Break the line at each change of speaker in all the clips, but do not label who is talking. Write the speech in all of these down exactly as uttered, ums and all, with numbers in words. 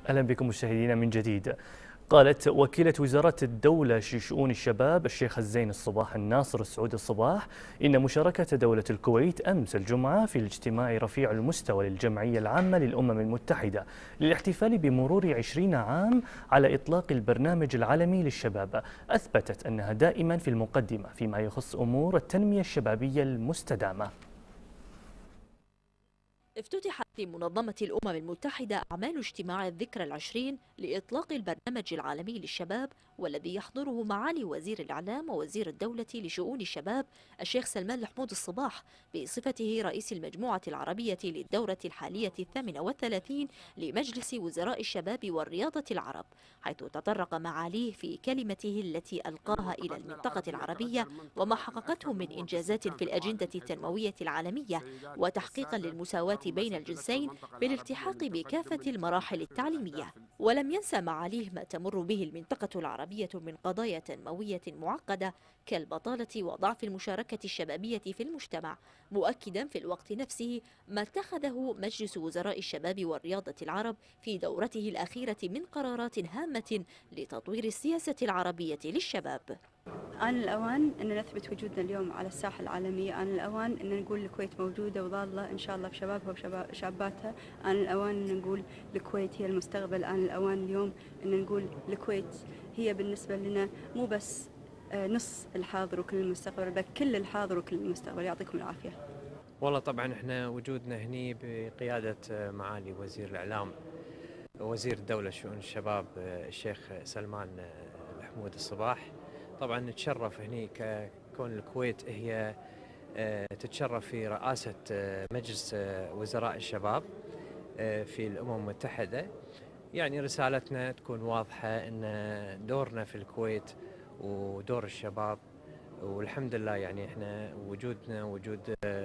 أهلا بكم مشاهدينا من جديد. قالت وكيلة وزارة الدولة لشؤون الشباب الشيخ الزين الصباح الناصر السعود الصباح إن مشاركة دولة الكويت أمس الجمعة في الاجتماع رفيع المستوى للجمعية العامة للأمم المتحدة للاحتفال بمرور عشرين عام على إطلاق البرنامج العالمي للشباب أثبتت أنها دائما في المقدمة فيما يخص أمور التنمية الشبابية المستدامة.
افتتحت في منظمة الأمم المتحدة أعمال اجتماع الذكرى العشرين لإطلاق البرنامج العالمي للشباب، والذي يحضره معالي وزير الإعلام ووزير الدولة لشؤون الشباب الشيخ سلمان الحمود الصباح بصفته رئيس المجموعة العربية للدورة الحالية الثامنة والثلاثين لمجلس وزراء الشباب والرياضة العرب، حيث تطرق معاليه في كلمته التي ألقاها إلى المنطقة العربية وما حققته من إنجازات في الأجندة التنموية العالمية وتحقيقا للمساواة بين الجنسين بالالتحاق بكافة المراحل التعليمية. ولم ينسى معاليه ما تمر به المنطقة العربية من قضايا تنموية معقدة كالبطالة وضعف المشاركة الشبابية في المجتمع، مؤكدا في الوقت نفسه ما اتخذه مجلس وزراء الشباب والرياضة العرب في دورته الأخيرة من قرارات هامة لتطوير السياسة العربية للشباب.
آن الأوان أن نثبت وجودنا اليوم على الساحة العالمية، آن الأوان أن نقول الكويت موجودة وظالة إن شاء الله بشبابها وشاباتها، آن الأوان أن نقول الكويت هي المستقبل، آن الأوان اليوم أن نقول الكويت هي بالنسبة لنا مو بس نص الحاضر وكل المستقبل، بل كل الحاضر وكل المستقبل. يعطيكم العافية.
والله طبعا احنا وجودنا هني بقيادة معالي وزير الإعلام وزير الدولة شؤون الشباب الشيخ سلمان الحمود الصباح. طبعا نتشرف هني ككون الكويت هي تتشرف في رئاسة مجلس وزراء الشباب في الأمم المتحدة. يعني رسالتنا تكون واضحة أن دورنا في الكويت ودور الشباب، والحمد لله يعني احنا وجودنا وجود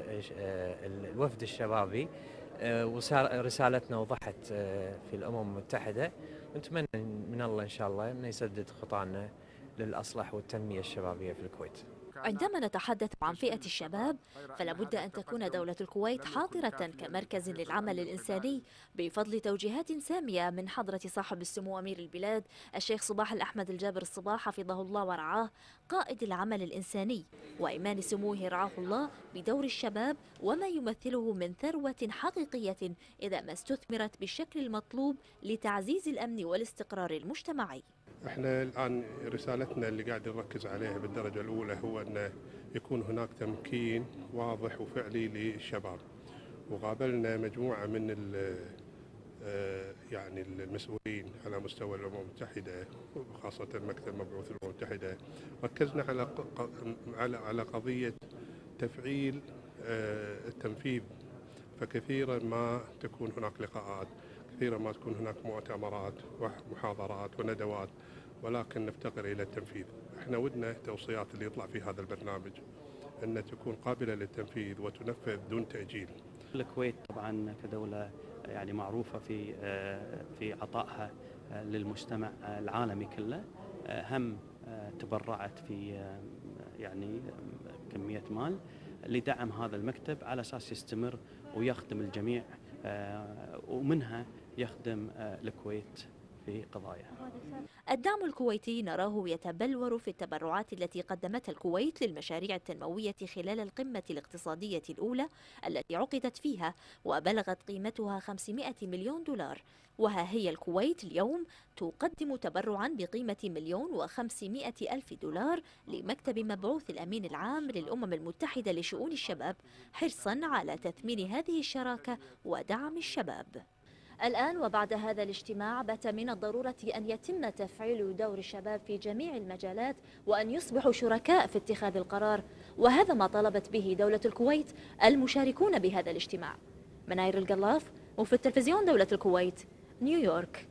الوفد الشبابي ورسالتنا وضحت في الأمم المتحدة، ونتمنى من الله إن شاء الله أنه يسدد خطانا للأصلح والتنمية الشبابية في الكويت.
عندما نتحدث عن فئة الشباب فلا بد أن تكون دولة الكويت حاضرة كمركز للعمل الإنساني بفضل توجيهات سامية من حضرة صاحب السمو أمير البلاد الشيخ صباح الأحمد الجابر الصباح حفظه الله ورعاه قائد العمل الإنساني، وإيمان سموه رعاه الله بدور الشباب وما يمثله من ثروة حقيقية إذا ما استثمرت بالشكل المطلوب لتعزيز الأمن والاستقرار المجتمعي.
احنا الآن رسالتنا اللي قاعد نركز عليها بالدرجة الأولى هو أن يكون هناك تمكين واضح وفعلي للشباب، وقابلنا مجموعة من يعني المسؤولين على مستوى الأمم المتحدة وخاصة مكتب مبعوث الأمم المتحدة. ركزنا على على على قضية تفعيل التنفيذ، فكثيرا ما تكون هناك لقاءات، كثيرا ما تكون هناك مؤتمرات ومحاضرات وندوات، ولكن نفتقر إلى التنفيذ. احنا ودنا التوصيات اللي يطلع في هذا البرنامج أن تكون قابلة للتنفيذ وتنفذ دون تأجيل.
الكويت طبعا كدولة يعني معروفة في في عطائها للمجتمع العالمي كله، هم تبرعت في يعني كمية مال لدعم هذا المكتب على أساس يستمر ويخدم الجميع، ومنها يخدم الكويت في قضايا.
الدعم الكويتي نراه يتبلور في التبرعات التي قدمتها الكويت للمشاريع التنموية خلال القمة الاقتصادية الأولى التي عقدت فيها وبلغت قيمتها خمسمائة مليون دولار، وها هي الكويت اليوم تقدم تبرعا بقيمة مليون وخمسمائة ألف دولار لمكتب مبعوث الأمين العام للأمم المتحدة لشؤون الشباب، حرصا على تثمين هذه الشراكة ودعم الشباب. الآن وبعد هذا الاجتماع بات من الضرورة أن يتم تفعيل دور الشباب في جميع المجالات وأن يصبحوا شركاء في اتخاذ القرار، وهذا ما طالبت به دولة الكويت المشاركون بهذا الاجتماع. مناير القلاف، مفد تلفزيون دولة الكويت، نيويورك.